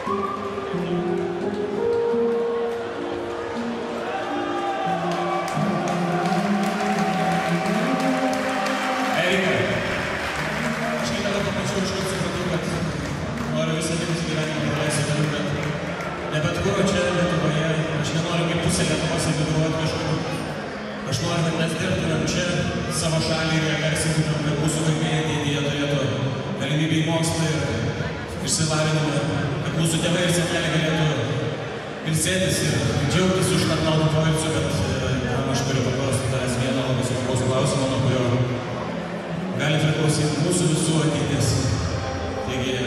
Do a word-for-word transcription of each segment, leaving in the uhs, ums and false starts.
Aš noriu, kad mes dirbtumėm čia savo šalį ir ją garsintumėm, kad mūsų vaikai ateityje turėtų galimybę į mokslą ir išsilavinimą, kad mūsų tėvai ir seneliai galėtų ilsėtis ir džiaugtis užtarnautų poilsiu, bet tam aš turiu paklausti tavęs vieną labai svarbaus klausimo, nuo kurio gali priklausyti mūsų visų ateitis. Taigi,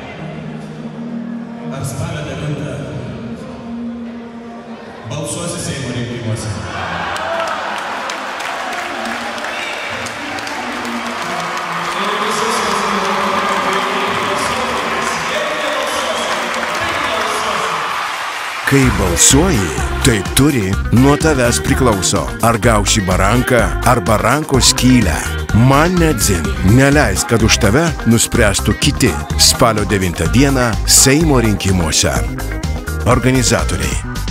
ar spalio devintą balsuosi Seimo rinkimuose? Kai balsuoji, tai turi nuo tavęs priklauso. Ar gausi baranką, ar baranko skylę. Man nedzin, neleisk, kad už tave nuspręstų kiti. Spalio devintą dieną Seimo rinkimuose. Organizatoriai.